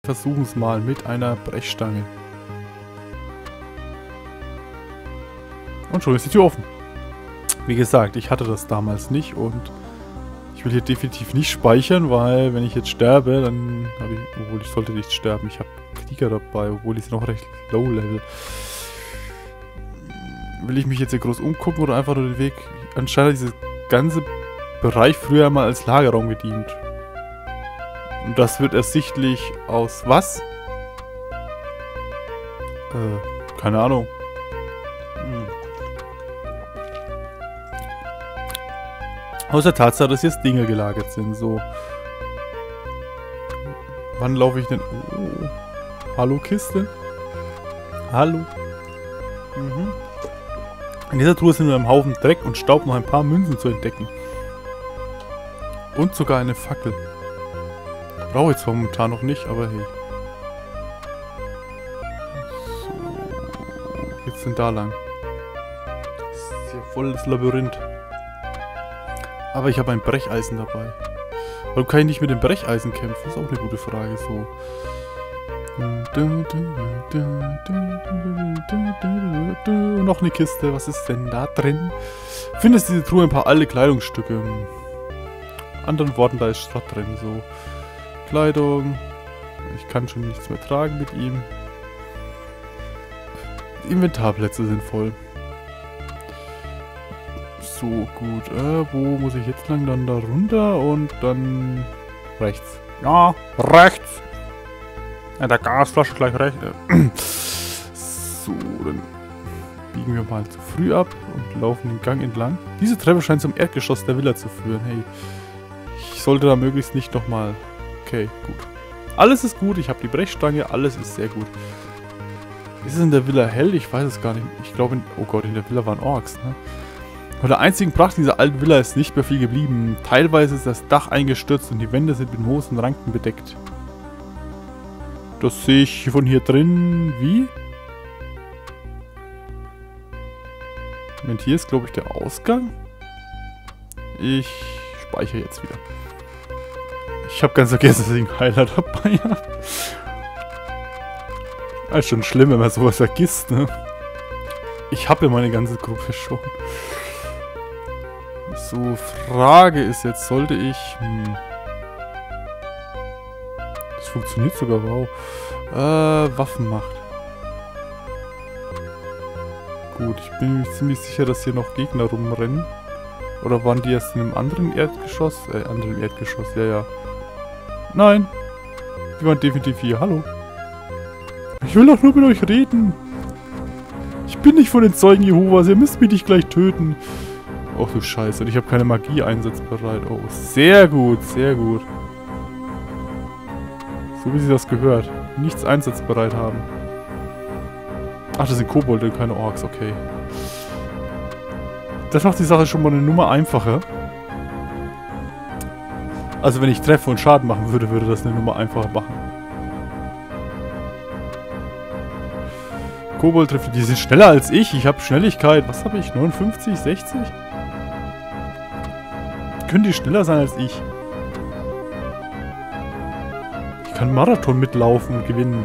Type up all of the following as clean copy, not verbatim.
versuchen es mal mit einer Brechstange. Und schon ist die Tür offen. Wie gesagt, ich hatte das damals nicht und ich will hier definitiv nicht speichern, weil wenn ich jetzt sterbe, dann habe ich, obwohl ich sollte nicht sterben, ich habe Krieger dabei, obwohl die sind noch recht low level. Will ich mich jetzt hier groß umgucken oder einfach nur den Weg? Anscheinend hat dieser ganze Bereich früher mal als Lagerraum gedient. Und das wird ersichtlich aus was? Keine Ahnung. Aus der Tatsache, dass jetzt Dinge gelagert sind, so. Wann laufe ich denn? Oh. Hallo Kiste? Hallo? Mhm. In dieser Truhe sind nur ein Haufen Dreck und Staub noch ein paar Münzen zu entdecken. Und sogar eine Fackel. Brauche ich zwar momentan noch nicht, aber hey. So. Geht's denn da lang? Das ist ja voll das Labyrinth. Aber ich habe ein Brecheisen dabei. Warum kann ich nicht mit dem Brecheisen kämpfen? Das ist auch eine gute Frage. So. Noch eine Kiste. Was ist denn da drin? Findest diese Truhe ein paar alte Kleidungsstücke. In anderen Worten, da ist Schrott drin. So. Kleidung. Ich kann schon nichts mehr tragen mit ihm. Die Inventarplätze sind voll. So, gut. Wo muss ich jetzt lang? Dann da runter und dann rechts. Ja, rechts. Ja, der Gasflasche gleich rechts. So, dann biegen wir mal zu früh ab und laufen den Gang entlang. Diese Treppe scheint zum Erdgeschoss der Villa zu führen. Hey, ich sollte da möglichst nicht nochmal... Okay, gut. Alles ist gut. Ich habe die Brechstange. Alles ist sehr gut. Ist es in der Villa hell? Ich weiß es gar nicht. Ich glaube, oh Gott, in der Villa waren Orks, ne? Von der einzigen Pracht dieser alten Villa ist nicht mehr viel geblieben. Teilweise ist das Dach eingestürzt und die Wände sind mit Moos und Ranken bedeckt. Das sehe ich von hier drin. Wie? Moment, hier ist, glaube ich, der Ausgang. Ich speichere jetzt wieder. Ich habe ganz vergessen, dass ich einen Heiler dabei habe. Das ist schon schlimm, wenn man sowas vergisst, ne? Ich habe ja meine ganze Gruppe schon. So, Frage ist jetzt, sollte ich... Das funktioniert sogar, wow. Waffenmacht. Gut, ich bin mir ziemlich sicher, dass hier noch Gegner rumrennen. Oder waren die erst in einem anderen Erdgeschoss? Anderen Erdgeschoss, ja, ja. Nein. Die waren definitiv hier, hallo. Ich will doch nur mit euch reden. Ich bin nicht von den Zeugen Jehovas, ihr müsst mich nicht gleich töten. Oh du Scheiße, und ich habe keine Magie einsatzbereit. Oh, sehr gut, sehr gut. So wie sie das gehört. Nichts einsatzbereit haben. Ach, das sind Kobolde, keine Orks, okay. Das macht die Sache schon mal eine Nummer einfacher. Also wenn ich treffe und Schaden machen würde, würde das eine Nummer einfacher machen. Kobold trifft, die sind schneller als ich. Ich habe Schnelligkeit. Was habe ich? 59, 60? Können die schneller sein als ich? Ich kann Marathon mitlaufen und gewinnen.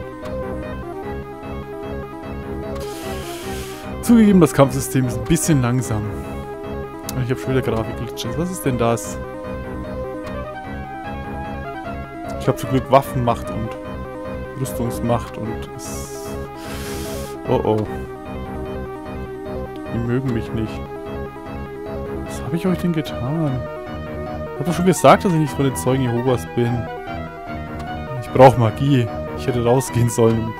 Zugegeben, das Kampfsystem ist ein bisschen langsam. Ich habe schon wieder Grafikglitches. Was ist denn das? Ich habe zum Glück Waffenmacht und Rüstungsmacht und es... Oh oh. Die mögen mich nicht. Was habe ich euch denn getan? Ich habe doch schon gesagt, dass ich nicht von den Zeugen Jehovas bin. Ich brauche Magie. Ich hätte rausgehen sollen.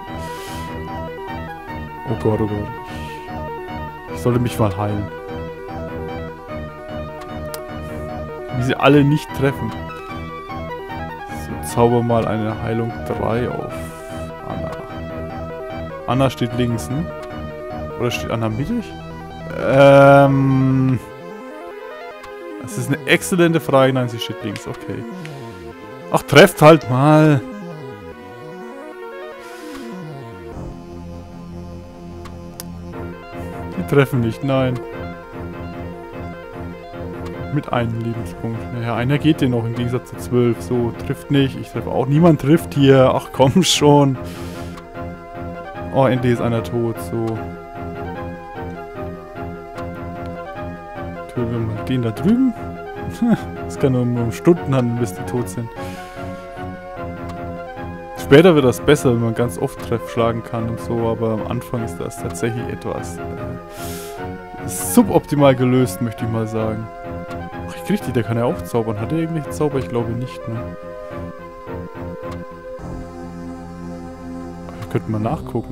Oh Gott, oh Gott. Ich sollte mich mal heilen. Wie sie alle nicht treffen. So, zauber mal eine Heilung 3 auf Anna. Anna steht links, ne? Oder steht Anna mittig? Das ist eine exzellente Frage. Nein, sie steht links. Okay. Ach, trefft halt mal. Die treffen nicht, nein. Mit einem Lebenspunkt. Naja, einer geht dir noch im Gegensatz zu 12. So, trifft nicht. Ich treffe auch. Niemand trifft hier. Ach komm schon. Oh, endlich ist einer tot. So. Töten wir mal den da drüben. Es kann nur um Stunden handeln, bis die tot sind. Später wird das besser, wenn man ganz oft Treff schlagen kann und so, aber am Anfang ist das tatsächlich etwas suboptimal gelöst, möchte ich mal sagen. Ach, ich krieg die, der kann ja auch zaubern. Hat er irgendwelche Zauber? Ich glaube nicht, ne? Ich könnte mal nachgucken.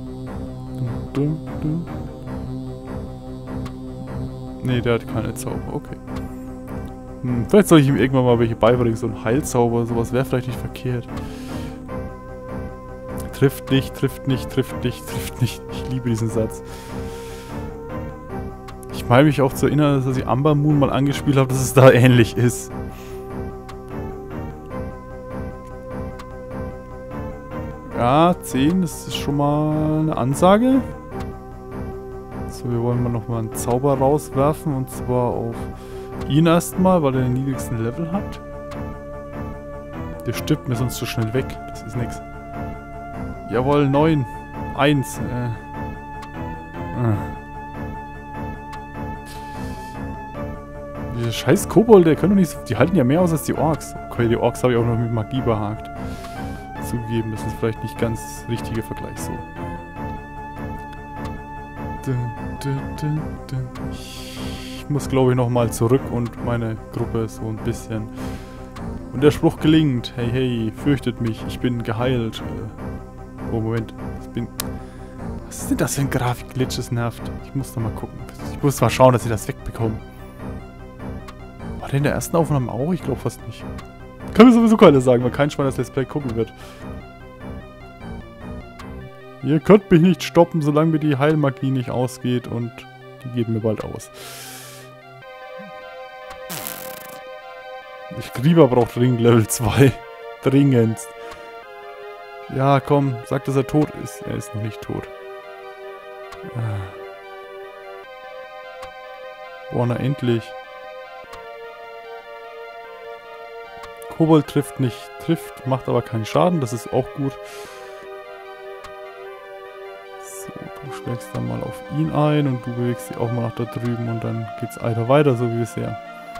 Ne, der hat keine Zauber, okay. Vielleicht soll ich ihm irgendwann mal welche beibringen, so ein Heilzauber, sowas wäre vielleicht nicht verkehrt. Trifft nicht, trifft nicht, trifft nicht, trifft nicht. Ich liebe diesen Satz. Ich meine mich auch zu erinnern, dass ich Amber Moon mal angespielt habe, dass es da ähnlich ist. Ja, 10, das ist schon mal eine Ansage. So, wir wollen mal nochmal einen Zauber rauswerfen, und zwar auf ihn erstmal, weil er den niedrigsten Level hat. Der stirbt mir sonst so schnell weg, das ist nix. Jawohl, 9. 1. Diese scheiß Kobold, der können doch nicht so, die halten ja mehr aus als die Orks. Okay, die Orks habe ich auch noch mit Magie behagt. Zugegeben, das ist vielleicht nicht ganz richtiger Vergleich so. Ich muss, glaube ich, nochmal zurück und meine Gruppe so ein bisschen... Und der Spruch gelingt. Hey, hey, fürchtet mich, ich bin geheilt. Oh, Moment. Was ist denn das für ein Grafikglitch? Das nervt. Ich muss noch mal gucken. Ich muss mal schauen, dass ich das wegbekomme. War der in der ersten Aufnahme auch? Ich glaube fast nicht. Kann mir sowieso keiner sagen, weil kein Schwein das Let's Play gucken wird. Ihr könnt mich nicht stoppen, solange mir die Heilmagie nicht ausgeht, und die geht mir bald aus. Grieber braucht dringend Level 2. Dringendst. Ja, komm, sag, dass er tot ist. Er ist noch nicht tot. Boah, na endlich. Kobold trifft nicht. Trifft, macht aber keinen Schaden. Das ist auch gut. So, du schlägst dann mal auf ihn ein und du bewegst dich auch mal nach da drüben und dann geht's weiter, so wie bisher.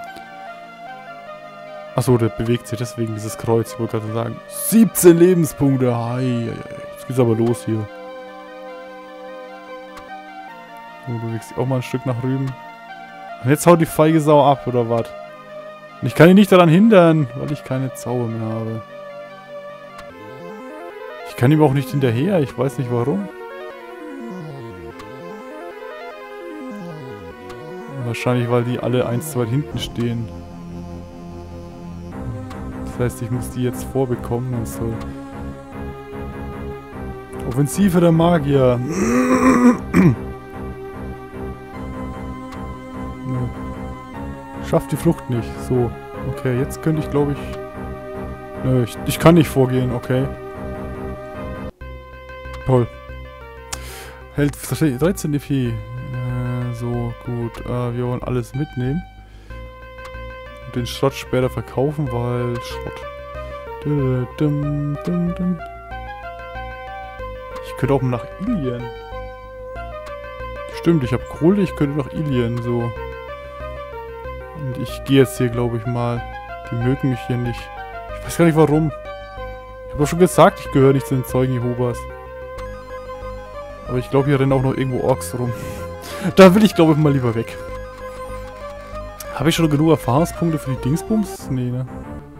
Achso, der bewegt sich deswegen, dieses Kreuz. Ich wollte gerade sagen, 17 Lebenspunkte. Jetzt geht's aber los hier. Du bewegst dich auch mal ein Stück nach drüben. Und jetzt haut die feige Sau ab, oder was? Und ich kann ihn nicht daran hindern, weil ich keine Zauber mehr habe. Ich kann ihm auch nicht hinterher, ich weiß nicht warum. Wahrscheinlich, weil die alle eins zu weit hinten stehen. Das heißt, ich muss die jetzt vorbekommen und so. Offensive der Magier. Schafft die Flucht nicht. So. Okay, jetzt könnte ich, glaube ich... Nö, ich kann nicht vorgehen, okay. Toll. Hält 13 EP. So, gut. Wir wollen alles mitnehmen. Und den Schrott später verkaufen, weil... Schrott. Ich könnte auch nach Ilien. Stimmt, ich habe Kohle, ich könnte nach Ilien, so. Und ich gehe jetzt hier, glaube ich, mal. Die mögen mich hier nicht. Ich weiß gar nicht warum. Ich habe doch schon gesagt, ich gehöre nicht zu den Zeugen Jehovas. Aber ich glaube, hier rennen auch noch irgendwo Orks rum. Da will ich, glaube ich, mal lieber weg. Habe ich schon genug Erfahrungspunkte für die Dingsbums? Nee, ne?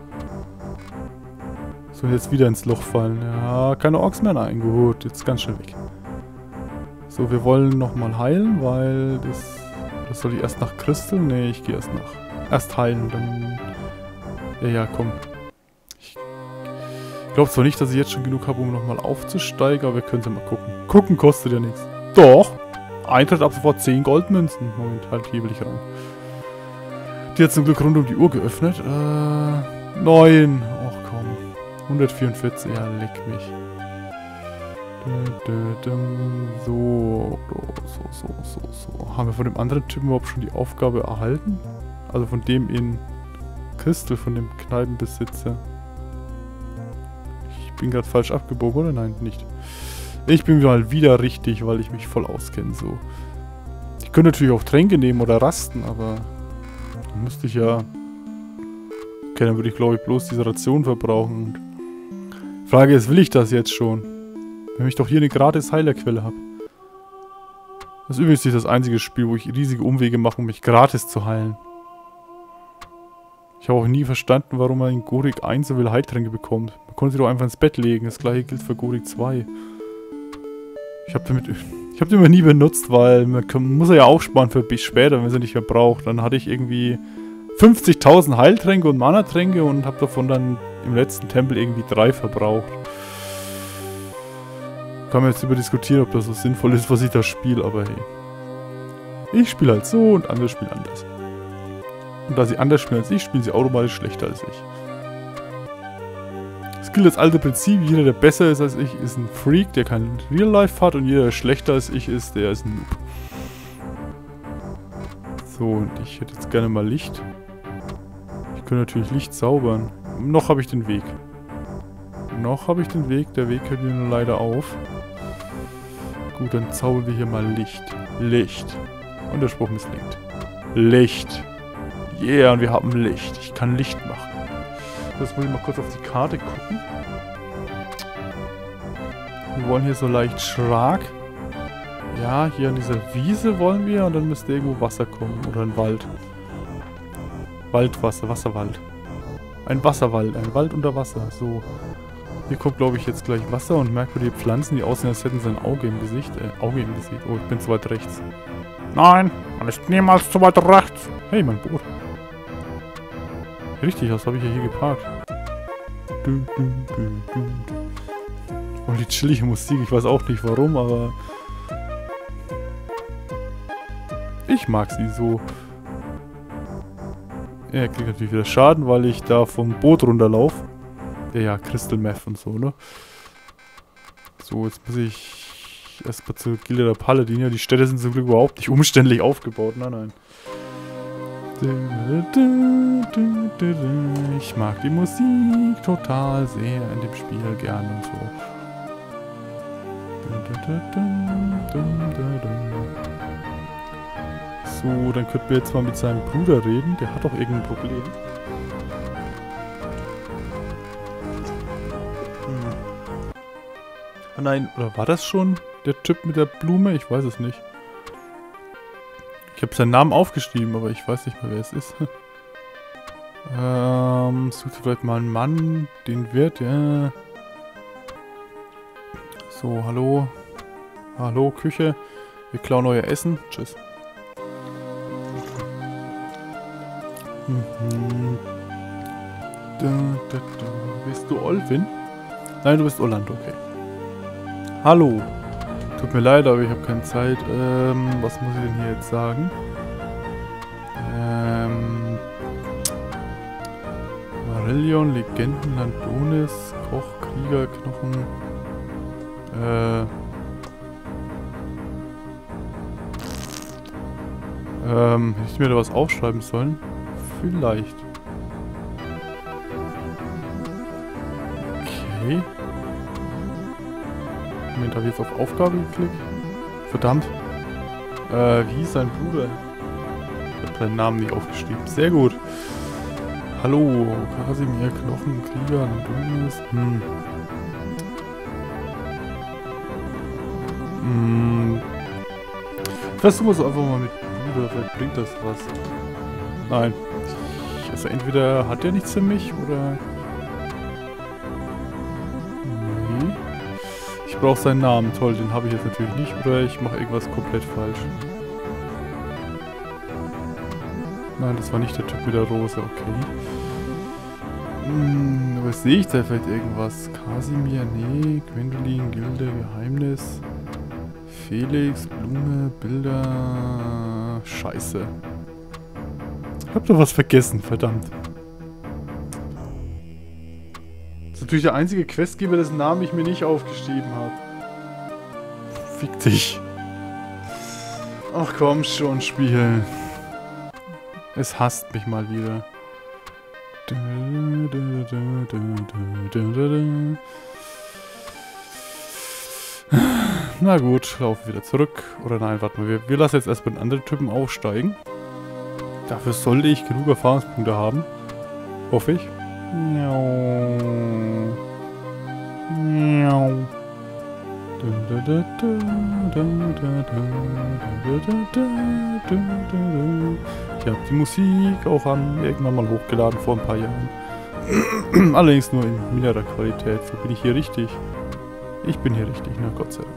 Sollen jetzt wieder ins Loch fallen. Ja, keine Orks mehr. Nein, gut. Jetzt ganz schnell weg. So, wir wollen nochmal heilen, weil das... Das soll ich erst nach Crystal? Nee, ich gehe erst nach... Erst heilen, dann... Ja, komm. Ich glaube zwar nicht, dass ich jetzt schon genug habe, um nochmal aufzusteigen, aber wir können ja mal gucken. Gucken kostet ja nichts. Doch! Eintritt ab sofort 10 Goldmünzen. Moment, halt hebel ich ran. Die hat zum Glück rund um die Uhr geöffnet. 9. Ach komm. 144, ja, leck mich. So. Haben wir von dem anderen Typen überhaupt schon die Aufgabe erhalten? Also von dem in Crystal, von dem Kneipenbesitzer. Ich bin gerade falsch abgebogen, oder? Nein, nicht. Ich bin mal wieder richtig, weil ich mich voll auskenne, so. Ich könnte natürlich auch Tränke nehmen oder rasten, aber dann müsste ich ja... Okay, dann würde ich, glaube ich, bloß diese Ration verbrauchen. Und Frage ist, will ich das jetzt schon? Wenn ich doch hier eine gratis Heilerquelle habe. Das ist übrigens nicht das einzige Spiel, wo ich riesige Umwege mache, um mich gratis zu heilen. Ich habe auch nie verstanden, warum man in Gorik 1 so viele Heiltränke bekommt. Man konnte sie doch einfach ins Bett legen. Das gleiche gilt für Gorik 2. Ich habe den immer nie benutzt, weil man muss ja aufsparen für bis später, wenn man sie nicht mehr braucht. Dann hatte ich irgendwie 50.000 Heiltränke und Mana-Tränke und habe davon dann im letzten Tempel irgendwie 3 verbraucht. Kann man jetzt über diskutieren, ob das so sinnvoll ist, was ich da spiele, aber hey. Ich spiele halt so und andere spielen anders. Und da sie anders spielen als ich, spielen sie automatisch schlechter als ich. Es gilt das alte Prinzip, jeder, der besser ist als ich, ist ein Freak, der kein Real Life hat, und jeder, der schlechter als ich ist, der ist ein Noob. So, und ich hätte jetzt gerne mal Licht. Ich könnte natürlich Licht zaubern. Noch habe ich den Weg. Der Weg hört mir nur leider auf. Gut, dann zaubern wir hier mal Licht. Licht. Und der Spruch misslingt. Licht. Yeah, und wir haben Licht. Ich kann Licht machen. Jetzt muss ich mal kurz auf die Karte gucken. Wir wollen hier so leicht schräg. Ja, hier an dieser Wiese wollen wir, und dann müsste irgendwo Wasser kommen. Oder ein Wald. Waldwasser, Wasserwald. Ein Wasserwald, ein Wald unter Wasser. So. Hier kommt, glaube ich, jetzt gleich Wasser und merkwürdige Pflanzen, die aussehen, als hätten sie ein Auge im Gesicht. Auge im Gesicht. Oh, ich bin zu weit rechts. Nein, man ist niemals zu weit rechts. Hey, mein Boot. Richtig, das habe ich ja hier geparkt. Oh, die chillige Musik. Ich weiß auch nicht warum, aber... Ich mag sie so. Er kriegt natürlich wieder Schaden, weil ich da vom Boot runterlaufe. Ja, Crystal Meth und so, ne? So, jetzt muss ich erstmal zur Gilde der Paladiner. Die Städte sind zum Glück überhaupt nicht umständlich aufgebaut. Nein, nein. Ich mag die Musik total sehr in dem Spiel gern und so. So, dann könnten wir jetzt mal mit seinem Bruder reden. Der hat doch irgendein Problem. Ah nein, oder war das schon der Typ mit der Blume? Ich weiß es nicht. Ich habe seinen Namen aufgeschrieben, aber ich weiß nicht mehr, wer es ist. Sucht vielleicht mal einen Mann, den Wirt, ja. So, hallo. Hallo, Küche. Wir klauen euer Essen. Tschüss. Bist du Olvin? Nein, du bist Orlando, okay. Hallo. Tut mir leid, aber ich habe keine Zeit. Was muss ich denn hier jetzt sagen? Marillion, Legenden, Landonis, Koch, Krieger, Knochen. Hätte ich mir da was aufschreiben sollen? Vielleicht. Okay. Moment, habe ich jetzt auf Aufgabe geklickt? Verdammt. Wie hieß sein Bruder? Ich habe seinen Namen nicht aufgeschrieben. Sehr gut. Hallo, Kasimir, Knochen, Krieger, Landonis. Ich versuche es einfach mal mit Bruder, vielleicht bringt das was. Nein. Also entweder hat er nichts für mich, oder... Nee. Ich brauche seinen Namen. Toll, den habe ich jetzt natürlich nicht. Oder ich mache irgendwas komplett falsch. Nein, das war nicht der Typ mit der Rose, okay. Aber sehe ich da vielleicht irgendwas? Kasimir, nee. Gwendolin, Gilde, Geheimnis. Felix, Blume, Bilder... Scheiße. Ich hab doch was vergessen, verdammt. Das ist natürlich der einzige Questgeber, dessen Namen ich mir nicht aufgeschrieben habe. Fick dich. Ach komm schon, Spiel. Es hasst mich mal wieder. Na gut, laufen wieder zurück. Oder nein, warte mal. Wir lassen jetzt erstmal den anderen Typen aufsteigen. Dafür sollte ich genug Erfahrungspunkte haben. Hoffe ich. Ich habe die Musik auch irgendwann mal hochgeladen vor ein paar Jahren. Allerdings nur in minerer Qualität. So bin ich hier richtig. Ich bin hier richtig, na Gott sei Dank.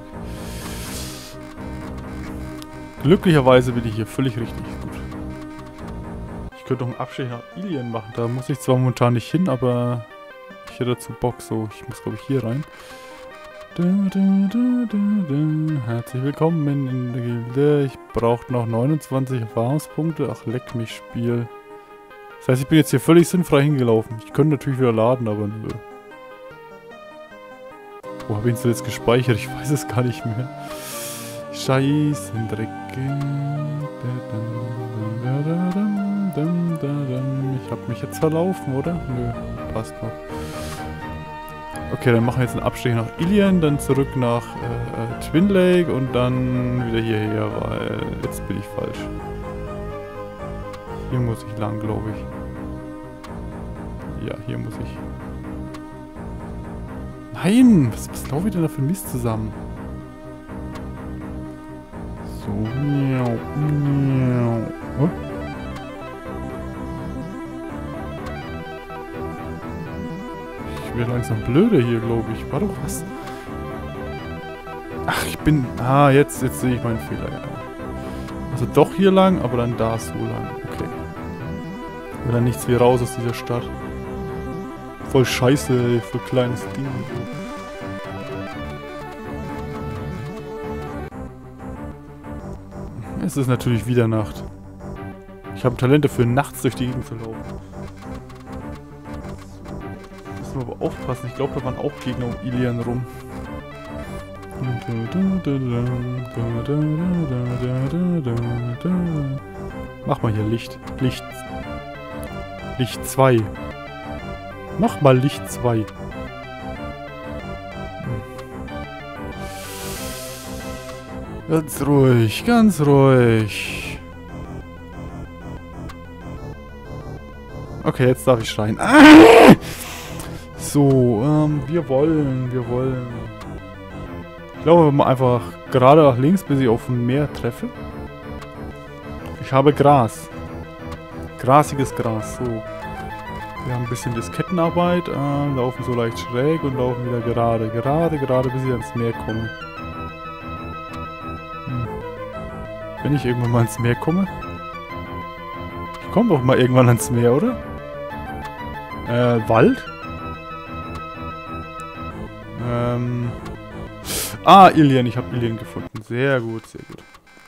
Glücklicherweise bin ich hier völlig richtig. Gut. Ich könnte noch einen Abstecher nach Ilion machen. Da muss ich zwar momentan nicht hin, aber ich hätte dazu Bock. So, ich muss glaube ich hier rein. Herzlich willkommen in der Gilde. Ich brauche noch 29 Erfahrungspunkte. Ach, leck mich, Spiel. Das heißt, ich bin jetzt hier völlig sinnfrei hingelaufen. Ich könnte natürlich wieder laden, aber nö. Wo habe ich ihn zuletzt gespeichert? Ich weiß es gar nicht mehr. Scheißendreck. Ich habe mich jetzt verlaufen, oder? Nö, passt noch. Okay, dann machen wir jetzt einen Abstecher nach Ilion, dann zurück nach Twin Lake und dann wieder hierher, weil jetzt bin ich falsch. Hier muss ich lang, glaube ich. Ja, hier muss ich. Nein! Was laufe ich denn da für Mist zusammen? So. Oh. Ich werde langsam blöder hier, glaube ich. War doch was? Ach, ich bin... Ah, jetzt sehe ich meinen Fehler, ja. Also doch hier lang, aber dann da so lang. Okay. Und dann nichts wie raus aus dieser Stadt. Voll scheiße für kleines Ding. Es ist natürlich wieder Nacht. Ich habe Talent dafür, nachts durch die Gegend zu laufen. Müssen wir aber aufpassen. Ich glaube, da waren auch Gegner um Ilion rum. Mach mal hier Licht. Licht 2. Mach mal Licht 2. Ganz ruhig, ganz ruhig. Okay, jetzt darf ich schreien. Ah! So, wir wollen. Ich glaube, wir machen einfach gerade nach links, bis ich auf ein Meer treffe. Ich habe Gras. Grasiges Gras, so. Wir haben ein bisschen Diskettenarbeit, laufen so leicht schräg und laufen wieder gerade, bis ich ans Meer komme. Wenn ich irgendwann mal ans Meer komme? Ich komme doch mal irgendwann ans Meer, oder? Wald? Ah, Ilion, ich habe Ilion gefunden. Sehr gut, sehr gut.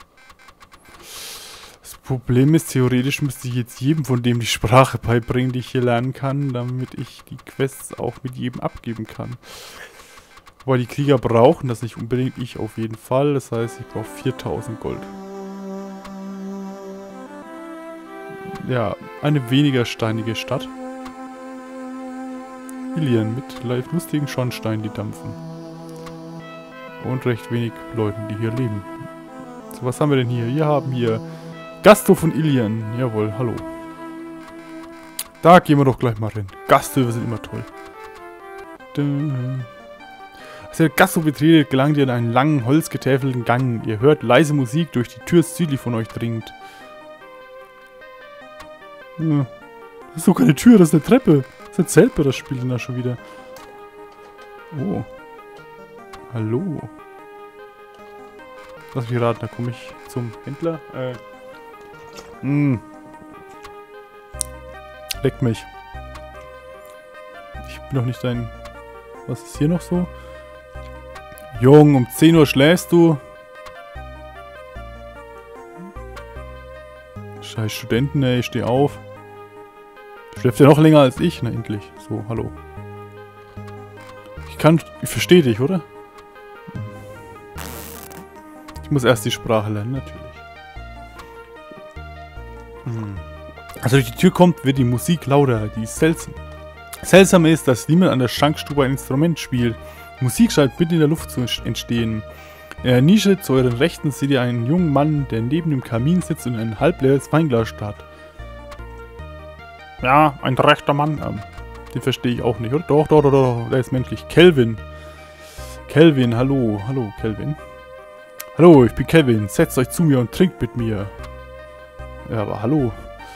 Das Problem ist, theoretisch müsste ich jetzt jedem von dem die Sprache beibringen, die ich hier lernen kann, damit ich die Quests auch mit jedem abgeben kann. Weil die Krieger brauchen das nicht unbedingt, ich auf jeden Fall. Das heißt, ich brauche 4000 Gold. Ja, eine weniger steinige Stadt. Ilion mit lustigen Schornsteinen, die dampfen. Und recht wenig Leuten, die hier leben. So, was haben wir denn hier? Wir haben hier Gasthof von Ilion. Jawohl, hallo. Da gehen wir doch gleich mal rein. Gasthöfe sind immer toll. Als ihr Gasthof betretet, gelangt ihr in einen langen, holzgetäfelten Gang. Ihr hört leise Musik durch die Tür südlich von euch dringend. Ja. Das ist doch keine Tür, das ist eine Treppe. Das erzählt mir das Spiel denn da schon wieder. Oh. Hallo. Lass mich raten, da komme ich zum Händler. Leck mich. Ich bin doch nicht dein... Was ist hier noch so? Jung, um 10 Uhr schläfst du. Scheiß Studenten, ey, steh auf. Schläft ja noch länger als ich, na endlich. So, hallo. Ich verstehe dich, oder? Ich muss erst die Sprache lernen, natürlich. Als er durch die Tür kommt, wird die Musik lauter. Die ist seltsam. Seltsam ist, dass niemand an der Schankstube ein Instrument spielt. Musik scheint mitten in der Luft zu entstehen. In der Nische zu euren Rechten seht ihr einen jungen Mann, der neben dem Kamin sitzt und ein halbleeres Weinglas starrt. Ja, ein rechter Mann. Den verstehe ich auch nicht, oder? Doch, der ist menschlich. Kelvin. Kelvin, hallo. Hallo, Kelvin. Hallo, ich bin Kelvin. Setzt euch zu mir und trinkt mit mir. Ja, aber hallo.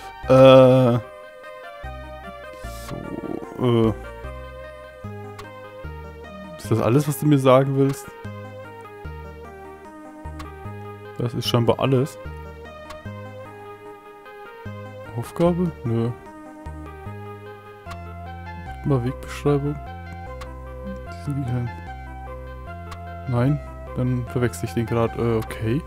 Ist das alles, was du mir sagen willst? Das ist scheinbar alles. Aufgabe? Nö. Mal Wegbeschreibung. Nein, dann verwechsel ich den gerade. Okay.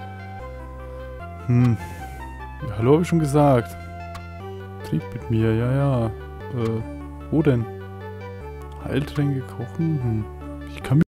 Ja, hallo, habe ich schon gesagt. Trink mit mir, ja. Wo denn? Heiltränke kochen? Ich kann